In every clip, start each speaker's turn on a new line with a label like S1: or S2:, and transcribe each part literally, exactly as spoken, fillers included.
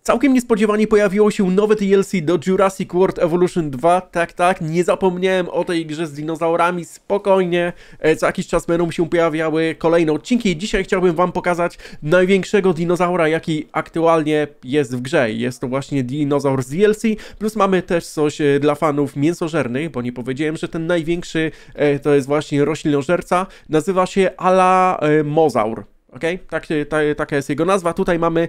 S1: Całkiem niespodziewanie pojawiło się nowe D L C do Jurassic World Evolution dwa. Tak, tak, nie zapomniałem o tej grze z dinozaurami, spokojnie. Co jakiś czas będą się pojawiały kolejne odcinki. Dzisiaj chciałbym wam pokazać największego dinozaura, jaki aktualnie jest w grze. Jest to właśnie dinozaur z D L C, plus mamy też coś dla fanów mięsożernych, bo nie powiedziałem, że ten największy to jest właśnie roślinożerca. Nazywa się Alamosaur. Okej, okay? tak, ta, taka jest jego nazwa. Tutaj mamy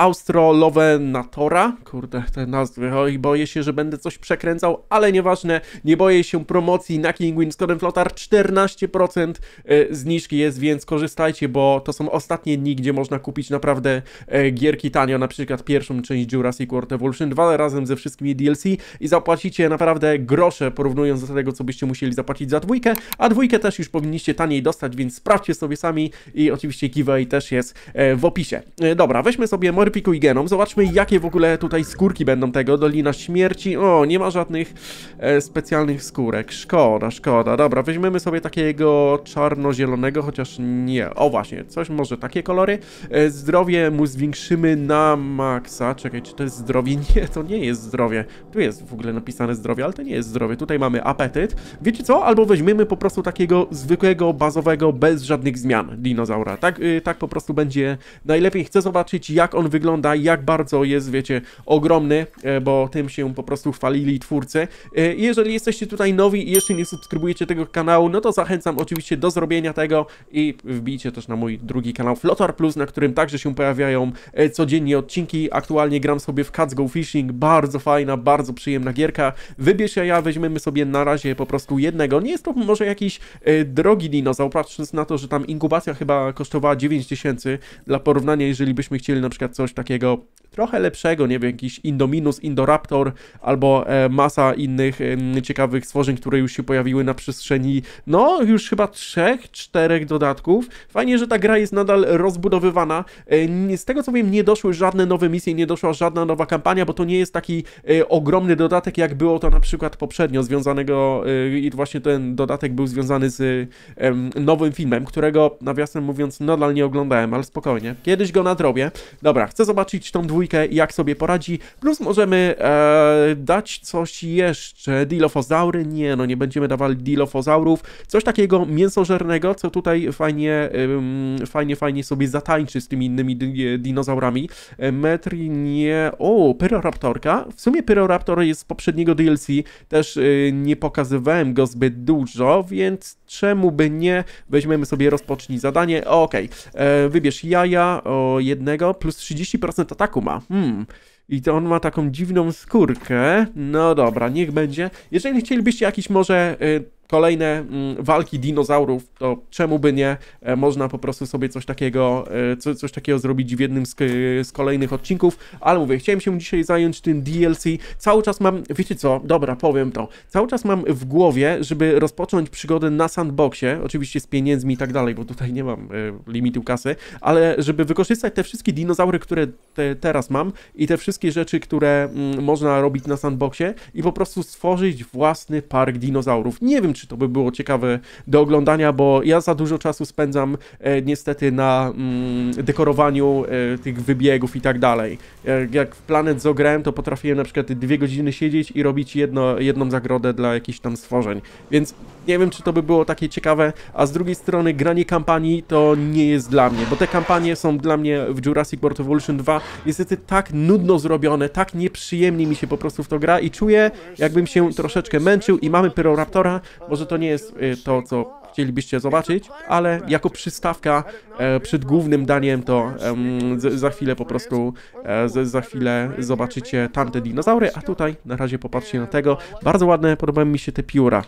S1: Australovenatora. Kurde, te nazwy. Oj, boję się, że będę coś przekręcał, ale nieważne. Nie boję się promocji na Kinguin z kodem Flotar. czternaście procent zniżki jest, więc korzystajcie, bo to są ostatnie dni, gdzie można kupić naprawdę gierki tanio. Na przykład pierwszą część Jurassic World Evolution dwa razem ze wszystkimi D L C i zapłacicie naprawdę grosze, porównując do tego, co byście musieli zapłacić za dwójkę. A dwójkę też już powinniście taniej dostać, więc sprawdźcie sobie sami i oczywiście giveaway i też jest w opisie. Dobra, weźmy sobie Morpiku i Genom, zobaczmy jakie w ogóle tutaj skórki będą tego. Dolina Śmierci, o, nie ma żadnych e, specjalnych skórek, szkoda, szkoda. Dobra, weźmiemy sobie takiego czarno-zielonego, chociaż nie, o właśnie, coś może takie kolory. E, zdrowie mu zwiększymy na maksa, czekaj, czy to jest zdrowie? Nie, to nie jest zdrowie. Tu jest w ogóle napisane zdrowie, ale to nie jest zdrowie, tutaj mamy apetyt. Wiecie co? Albo weźmiemy po prostu takiego zwykłego, bazowego, bez żadnych zmian dinozaura, tak? Y, tak po prostu będzie najlepiej. Chcę zobaczyć, jak on wygląda, jak bardzo jest, wiecie, ogromny, bo tym się po prostu chwalili twórcy. Jeżeli jesteście tutaj nowi i jeszcze nie subskrybujecie tego kanału, no to zachęcam oczywiście do zrobienia tego i wbijcie też na mój drugi kanał Flotar Plus, na którym także się pojawiają codziennie odcinki. Aktualnie gram sobie w Cats Go Fishing, bardzo fajna, bardzo przyjemna gierka. Wybierz ja, weźmiemy sobie na razie po prostu jednego. Nie jest to może jakiś drogi dinozaur, patrząc na to, że tam inkubacja chyba kosztowała dziewięć tysięcy. Dla porównania, jeżeli byśmy chcieli na przykład coś takiego trochę lepszego, nie wiem, jakiś Indominus, Indoraptor albo e, masa innych e, ciekawych stworzeń, które już się pojawiły na przestrzeni, no już chyba trzech, czterech dodatków. Fajnie, że ta gra jest nadal rozbudowywana. E, z tego co wiem, nie doszły żadne nowe misje, nie doszła żadna nowa kampania, bo to nie jest taki e, ogromny dodatek, jak było to na przykład poprzednio związanego e, i właśnie ten dodatek był związany z e, nowym filmem, którego nawiasem mówiąc nadal nie oglądałem, ale spokojnie. Kiedyś go nadrobię. Dobra, chcę zobaczyć tą dwójkę, jak sobie poradzi. Plus możemy e, dać coś jeszcze. Dilofozaury? Nie, no nie będziemy dawali dilofozaurów. Coś takiego mięsożernego, co tutaj fajnie, ym, fajnie, fajnie sobie zatańczy z tymi innymi di dinozaurami. E, Metri nie... O, Pyroraptorka. W sumie Pyroraptor jest z poprzedniego D L C. Też y, nie pokazywałem go zbyt dużo, więc czemu by nie? Weźmiemy sobie rozpocznij zadanie. Okej. Okay. Wybierz jaja o jednego, plus trzydzieści procent ataku ma. Hmm. I to on ma taką dziwną skórkę. No dobra, niech będzie. Jeżeli chcielibyście jakiś może... Y kolejne mm, walki dinozaurów, to czemu by nie, e, można po prostu sobie coś takiego, e, co, coś takiego zrobić w jednym z, z kolejnych odcinków, ale mówię, chciałem się dzisiaj zająć tym D L C, cały czas mam, wiecie co, dobra, powiem to, cały czas mam w głowie, żeby rozpocząć przygodę na sandboxie, oczywiście z pieniędzmi i tak dalej, bo tutaj nie mam e, limitu kasy, ale żeby wykorzystać te wszystkie dinozaury, które te, teraz mam i te wszystkie rzeczy, które mm, można robić na sandboxie i po prostu stworzyć własny park dinozaurów. Nie wiem, czy to by było ciekawe do oglądania, bo ja za dużo czasu spędzam e, niestety na mm, dekorowaniu e, tych wybiegów i tak dalej. Jak, jak w Planet Zoo grałem, to potrafiłem na przykład dwie godziny siedzieć i robić jedno, jedną zagrodę dla jakichś tam stworzeń. Więc nie wiem, czy to by było takie ciekawe, a z drugiej strony granie kampanii to nie jest dla mnie, bo te kampanie są dla mnie w Jurassic World Evolution dwa niestety tak nudno zrobione, tak nieprzyjemnie mi się po prostu w to gra i czuję, jakbym się troszeczkę męczył i mamy Pyroraptora. Może to nie jest y, to, co chcielibyście zobaczyć, ale jako przystawka e, przed głównym daniem to e, z, za chwilę po prostu, e, z, za chwilę zobaczycie tamte dinozaury, a tutaj na razie popatrzcie na tego. Bardzo ładne, podobają mi się te pióra.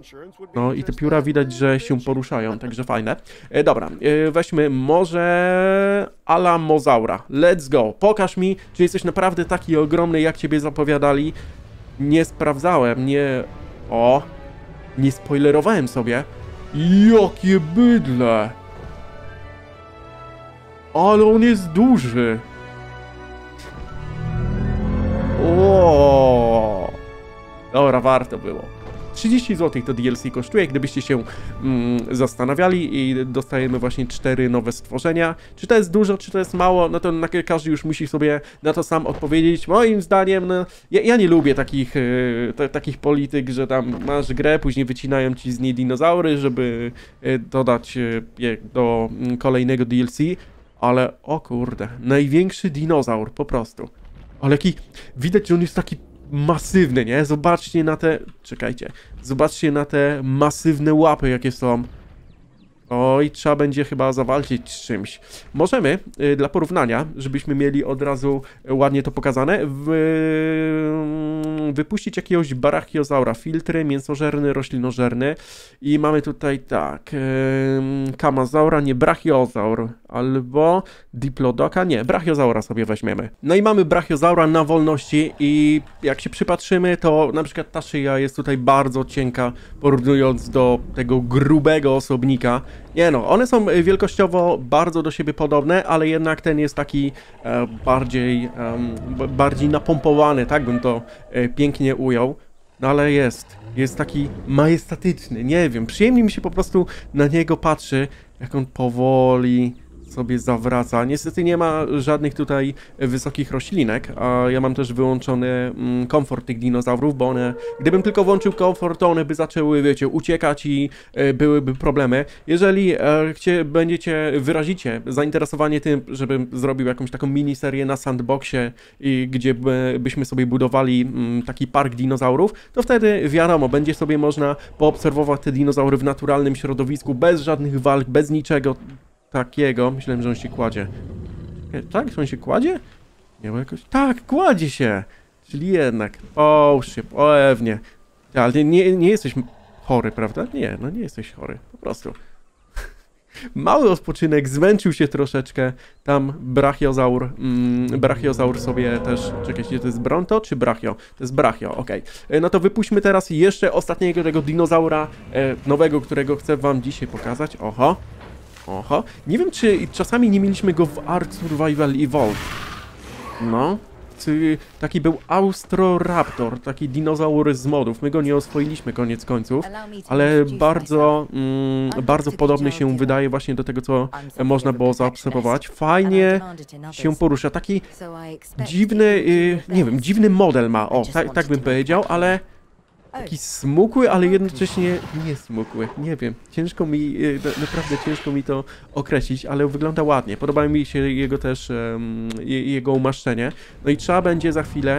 S1: No i te pióra widać, że się poruszają, także fajne. E, dobra, e, weźmy może Alamosaura. Let's go. Pokaż mi, czy jesteś naprawdę taki ogromny, jak ciebie zapowiadali. Nie sprawdzałem, nie... O... Nie spoilerowałem sobie. Jakie bydle! Ale on jest duży! O! Dobra, warto było. trzydzieści złotych to D L C kosztuje, gdybyście się mm, zastanawiali i dostajemy właśnie cztery nowe stworzenia. Czy to jest dużo, czy to jest mało, no to na, każdy już musi sobie na to sam odpowiedzieć. Moim zdaniem, no, ja, ja nie lubię takich, y, t, takich polityk, że tam masz grę, później wycinają ci z niej dinozaury, żeby y, dodać y, je do y, kolejnego D L C, ale o kurde, największy dinozaur po prostu. Ale jaki, widać, że on jest taki masywny, nie? Zobaczcie na te, czekajcie, zobaczcie na te masywne łapy, jakie są. Oj, trzeba będzie chyba zawalczyć z czymś. Możemy, y, dla porównania, żebyśmy mieli od razu ładnie to pokazane, wy... wypuścić jakiegoś brachiozaura. Filtry, mięsożerny, roślinożerny. I mamy tutaj tak, y, kamazaura, nie, brachiozaur, albo diplodoka, nie, brachiozaura sobie weźmiemy. No i mamy brachiozaura na wolności i jak się przypatrzymy, to na przykład ta szyja jest tutaj bardzo cienka, porównując do tego grubego osobnika. Nie no, one są wielkościowo bardzo do siebie podobne, ale jednak ten jest taki e, bardziej, e, bardziej napompowany, tak bym to e, pięknie ujął. No ale jest, jest taki majestatyczny, nie wiem, przyjemnie mi się po prostu na niego patrzy, jak on powoli sobie zawraca. Niestety nie ma żadnych tutaj wysokich roślinek, a ja mam też wyłączony mm, komfort tych dinozaurów, bo one, gdybym tylko włączył komfort, to one by zaczęły, wiecie, uciekać i e, byłyby problemy. Jeżeli e, chcie, będziecie, wyrazicie zainteresowanie tym, żebym zrobił jakąś taką miniserię na sandboxie, i gdzie by, byśmy sobie budowali mm, taki park dinozaurów, to wtedy wiadomo, będzie sobie można poobserwować te dinozaury w naturalnym środowisku, bez żadnych walk, bez niczego takiego. Myślałem, że on się kładzie. Tak? Że on się kładzie? Nie, bo jakoś... Tak, kładzie się! Czyli jednak. O, szyb, pewnie. Ale nie, nie jesteś chory, prawda? Nie, no nie jesteś chory. Po prostu. Mały odpoczynek, zmęczył się troszeczkę. Tam brachiozaur, mm, brachiozaur sobie też... Czekajcie, to jest bronto czy brachio? To jest brachio, okej. Okay. No to wypuśćmy teraz jeszcze ostatniego tego dinozaura e, nowego, którego chcę wam dzisiaj pokazać. Oho. Oho. Nie wiem, czy czasami nie mieliśmy go w Ark Survival Evolved. No. Czy taki był Austroraptor, taki dinozaur z modów. My go nie oswoiliśmy koniec końców, ale bardzo, mm, bardzo podobny się wydaje właśnie do tego, co można było zaobserwować. Fajnie się porusza. Taki dziwny, y, nie wiem, dziwny model ma. O, tak, tak bym powiedział, ale... Taki smukły, ale jednocześnie nie smukły. Nie wiem, ciężko mi, naprawdę ciężko mi to określić, ale wygląda ładnie. Podoba mi się jego też, um, jego umaszczenie. No i trzeba będzie za chwilę...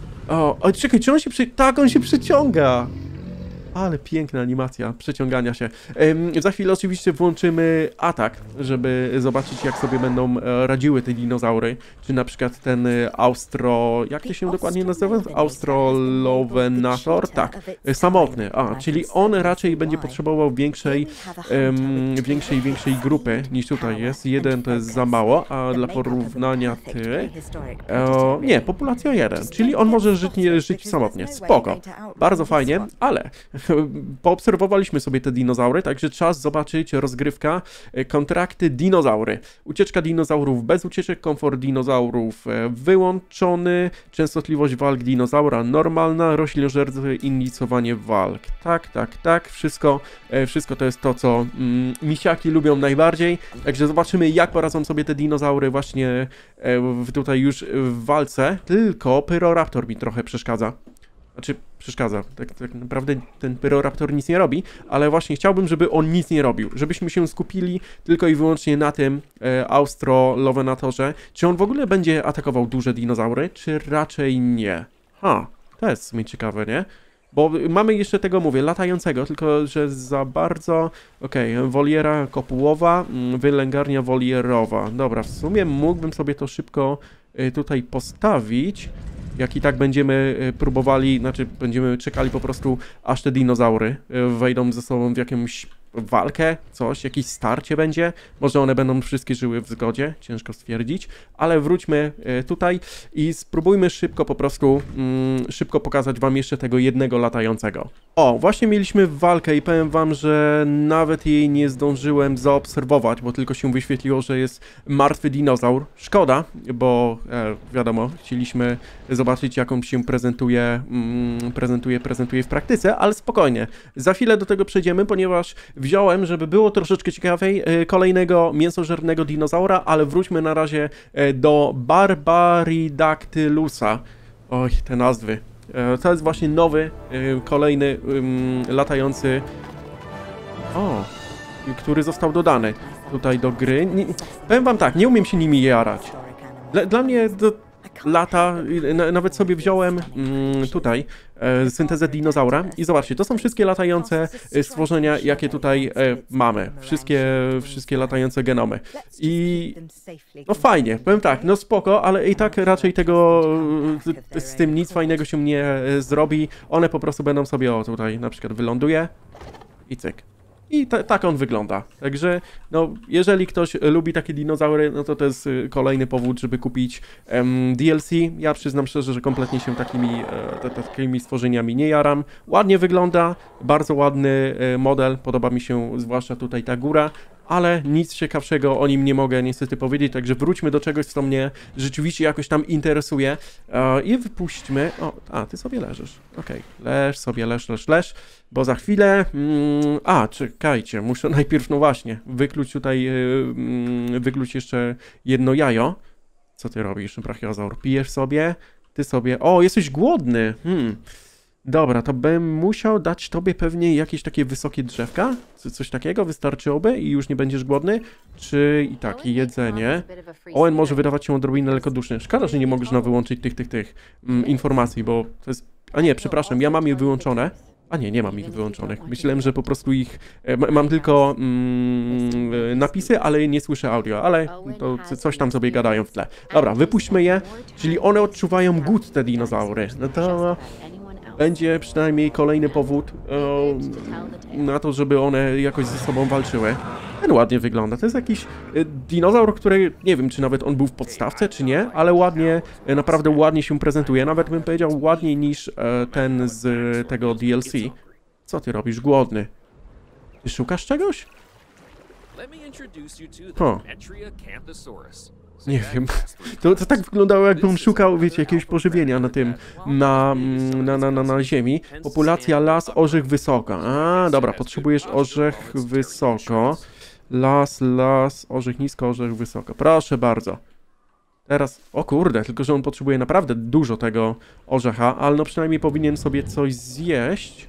S1: O, o, czekaj, czy on się przy... Tak, on się przyciąga! Ale piękna animacja przeciągania się. Ym, za chwilę oczywiście włączymy atak, żeby zobaczyć, jak sobie będą e, radziły te dinozaury. Czy na przykład ten Austro... Jak to się dokładnie nazywa? Austrolovenator? Tak, e, samotny. A, czyli on raczej będzie potrzebował większej, ym, większej, większej grupy niż tutaj jest. Jeden to jest za mało, a dla porównania ty... E, nie, populacja jeden, czyli on może żyć, nie, żyć samotnie. Spoko. Bardzo fajnie, ale... Poobserwowaliśmy sobie te dinozaury, także czas zobaczyć rozgrywka, kontrakty dinozaury. Ucieczka dinozaurów bez ucieczek, komfort dinozaurów wyłączony, częstotliwość walk dinozaura normalna, roślinożercy, inicjowanie walk. Tak, tak, tak, wszystko, wszystko to jest to, co mm, misiaki lubią najbardziej, także zobaczymy, jak poradzą sobie te dinozaury właśnie w, tutaj już w walce, tylko Pyroraptor mi trochę przeszkadza. Znaczy, przeszkadza. Tak, tak naprawdę ten Pyroraptor nic nie robi, ale właśnie chciałbym, żeby on nic nie robił. Żebyśmy się skupili tylko i wyłącznie na tym e, Austrolovenatorze. Czy on w ogóle będzie atakował duże dinozaury, czy raczej nie? Ha, to jest w sumie ciekawe, nie? Bo mamy jeszcze tego, mówię, latającego, tylko że za bardzo... Okej, okay, woliera kopułowa, wylęgarnia wolierowa. Dobra, w sumie mógłbym sobie to szybko y, tutaj postawić. Jak i tak będziemy próbowali, znaczy będziemy czekali po prostu, aż te dinozaury wejdą ze sobą w jakąś walkę, coś, jakieś starcie będzie. Może one będą wszystkie żyły w zgodzie, ciężko stwierdzić, ale wróćmy tutaj i spróbujmy szybko po prostu, mm, szybko pokazać wam jeszcze tego jednego latającego. O, właśnie mieliśmy walkę i powiem wam, że nawet jej nie zdążyłem zaobserwować, bo tylko się wyświetliło, że jest martwy dinozaur. Szkoda, bo e, wiadomo, chcieliśmy zobaczyć, jaką się prezentuje, mm, prezentuje, prezentuje w praktyce, ale spokojnie. Za chwilę do tego przejdziemy, ponieważ wziąłem, żeby było troszeczkę ciekawiej, e, kolejnego mięsożernego dinozaura, ale wróćmy na razie e, do Barbaridactylusa. Oj, te nazwy. To jest właśnie nowy, kolejny latający, o, który został dodany tutaj do gry. Nie, powiem wam tak, nie umiem się nimi jarać. Dla, dla mnie do lata, nawet sobie wziąłem tutaj syntezę dinozaura i zobaczcie, to są wszystkie latające stworzenia, jakie tutaj mamy. Wszystkie, wszystkie latające genomy. I no fajnie, powiem tak, no spoko, ale i tak raczej tego z tym nic fajnego się nie zrobi. One po prostu będą sobie, o tutaj na przykład wyląduje i cyk. I tak on wygląda. Także, no, jeżeli ktoś lubi takie dinozaury, no to to jest kolejny powód, żeby kupić um, D L C. Ja przyznam szczerze, że kompletnie się takimi, e, takimi stworzeniami nie jaram. Ładnie wygląda, bardzo ładny e, model, podoba mi się zwłaszcza tutaj ta góra, ale nic ciekawszego o nim nie mogę niestety powiedzieć, także wróćmy do czegoś, co mnie rzeczywiście jakoś tam interesuje e, i wypuśćmy... O, a, ty sobie leżysz. Okej, okay. Leż sobie, leż, leż, leż, bo za chwilę... Mm, a, czekajcie, muszę najpierw, no właśnie, wykluć tutaj, yy, wykluć jeszcze jedno jajo. Co ty robisz, brachiozaur? Pijesz sobie? Ty sobie... O, jesteś głodny! Hmm... Dobra, to bym musiał dać tobie pewnie jakieś takie wysokie drzewka? Coś takiego wystarczyłoby i już nie będziesz głodny? Czy i tak, i jedzenie? Owen może wydawać się odrobinę lekkoduszny. Szkoda, że nie można wyłączyć tych, tych, tych mm, informacji, bo to jest... A nie, przepraszam, ja mam je wyłączone. A nie, nie mam ich wyłączonych. Myślałem, że po prostu ich... Mam tylko mm, napisy, ale nie słyszę audio, ale to coś tam sobie gadają w tle. Dobra, wypuśćmy je. Czyli one odczuwają głód, te dinozaury. No to... Będzie przynajmniej kolejny powód o, na to, żeby one jakoś ze sobą walczyły. Ten ładnie wygląda. To jest jakiś dinozaur, który nie wiem, czy nawet on był w podstawce, czy nie, ale ładnie, naprawdę ładnie się prezentuje. Nawet bym powiedział ładniej niż ten z tego D L C. Co ty robisz, głodny? Ty szukasz czegoś? O. Nie wiem. To, to tak wyglądało, jakbym szukał, wiecie, jakiegoś pożywienia na tym, na, na, na, na, na ziemi. Populacja las, orzech wysoko. A, dobra, potrzebujesz orzech wysoko. Las, las, orzech nisko, orzech wysoko. Proszę bardzo. Teraz, o kurde, tylko że on potrzebuje naprawdę dużo tego orzecha, ale no przynajmniej powinien sobie coś zjeść.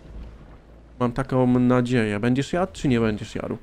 S1: Mam taką nadzieję. Będziesz jadł, czy nie będziesz jadł?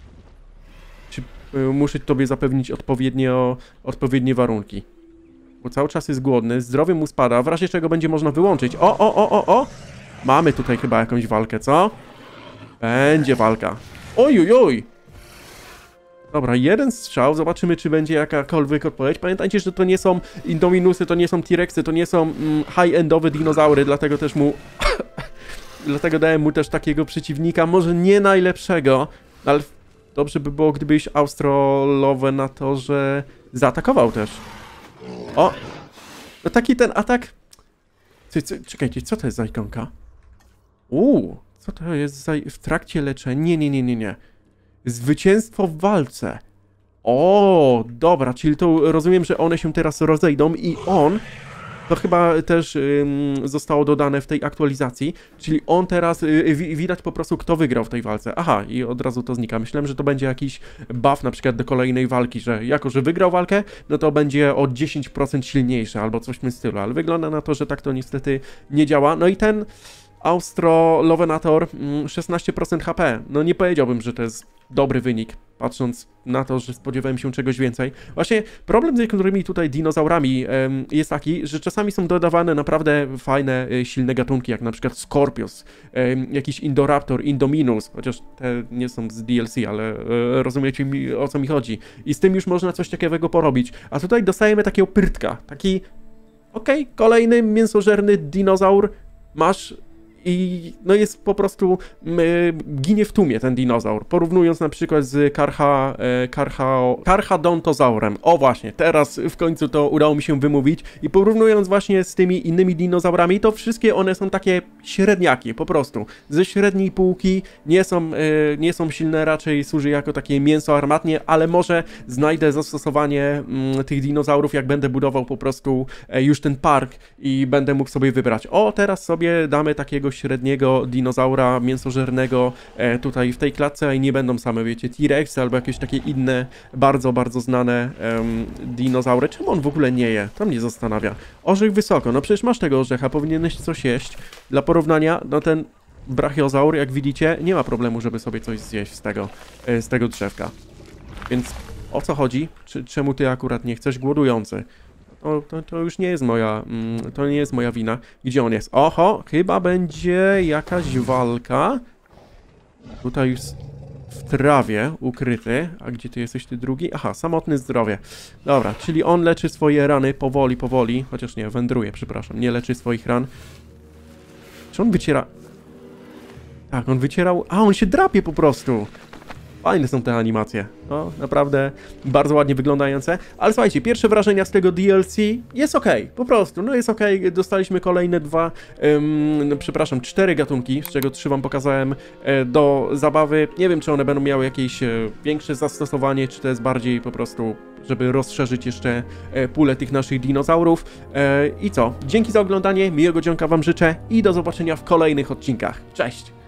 S1: Czy muszę tobie zapewnić odpowiednio, odpowiednie warunki? Bo cały czas jest głodny, zdrowie mu spada, w razie czego będzie można wyłączyć. O, o, o, o, o! Mamy tutaj chyba jakąś walkę, co? Będzie walka. Oj, oj, oj! Dobra, jeden strzał, zobaczymy, czy będzie jakakolwiek odpowiedź. Pamiętajcie, że to nie są Indominusy, to nie są T-Rexy, to nie są mm, high-endowe dinozaury, dlatego też mu... dlatego dałem mu też takiego przeciwnika, może nie najlepszego, ale dobrze by było, gdybyś Austrolowe na to, że zaatakował też. O! No taki ten atak... Co, co, czekajcie, co to jest za ikonka? Uuu, co to jest za... w trakcie leczenia? Nie, nie, nie, nie, nie. Zwycięstwo w walce. O, dobra, czyli to rozumiem, że one się teraz rozejdą i on, to chyba też ym, zostało dodane w tej aktualizacji, czyli on teraz, y, widać po prostu, kto wygrał w tej walce. Aha, i od razu to znika. Myślałem, że to będzie jakiś buff na przykład do kolejnej walki, że jako, że wygrał walkę, no to będzie o dziesięć procent silniejszy albo coś w tym stylu, ale wygląda na to, że tak to niestety nie działa. No i ten Austrolovenator, szesnaście procent H P. No nie powiedziałbym, że to jest dobry wynik, patrząc na to, że spodziewałem się czegoś więcej. Właśnie problem z niektórymi tutaj dinozaurami um, jest taki, że czasami są dodawane naprawdę fajne, silne gatunki, jak na przykład Scorpius, um, jakiś Indoraptor, Indominus, chociaż te nie są z D L C, ale um, rozumiecie mi, o co mi chodzi. I z tym już można coś ciekawego porobić. A tutaj dostajemy takiego pyrtka, taki, okej, okay, kolejny mięsożerny dinozaur, masz i no jest po prostu y, ginie w tłumie ten dinozaur, porównując na przykład z Karcha, y, Karcha, Karchadontozaurem. O właśnie, teraz w końcu to udało mi się wymówić i porównując właśnie z tymi innymi dinozaurami, to wszystkie one są takie średniaki, po prostu. Ze średniej półki, nie są, y, nie są silne, raczej służy jako takie mięso armatnie, ale może znajdę zastosowanie y, tych dinozaurów, jak będę budował po prostu y, już ten park i będę mógł sobie wybrać. O, teraz sobie damy takiego średniego dinozaura mięsożernego e, tutaj w tej klatce i nie będą same, wiecie, T-Rex albo jakieś takie inne bardzo, bardzo znane em, dinozaury. Czemu on w ogóle nie je? To mnie zastanawia. Orzech wysoko, no przecież masz tego orzecha, powinieneś coś jeść. Dla porównania, no ten brachiozaur, jak widzicie, nie ma problemu, żeby sobie coś zjeść z tego, e, z tego drzewka. Więc o co chodzi? Czy, czemu ty akurat nie chcesz? Głodujący. O, to, to już nie jest moja, mm, to nie jest moja wina. Gdzie on jest? Oho, chyba będzie jakaś walka. Tutaj już w trawie ukryty. A gdzie ty jesteś, ty drugi? Aha, samotny zdrowie. Dobra, czyli on leczy swoje rany powoli, powoli. Chociaż nie, wędruje, przepraszam. Nie leczy swoich ran. Czy on wyciera... Tak, on wycierał... A, on się drapie po prostu. Fajne są te animacje, no naprawdę bardzo ładnie wyglądające, ale słuchajcie, pierwsze wrażenia z tego D L C jest ok, po prostu, no jest ok, dostaliśmy kolejne dwa, um, no, przepraszam, cztery gatunki, z czego trzy wam pokazałem e, do zabawy, nie wiem czy one będą miały jakieś e, większe zastosowanie, czy to jest bardziej po prostu, żeby rozszerzyć jeszcze e, pulę tych naszych dinozaurów e, i co, dzięki za oglądanie, miłego dzionka wam życzę i do zobaczenia w kolejnych odcinkach, cześć!